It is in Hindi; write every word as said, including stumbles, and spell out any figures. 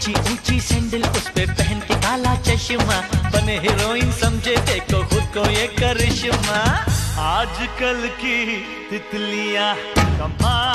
ऊंची ऊंची सैंडल उस पे पहन के काला चश्मा, बने हीरोइन समझे देखो खुद को ये करिश्मा। आजकल की तितलियां कमाल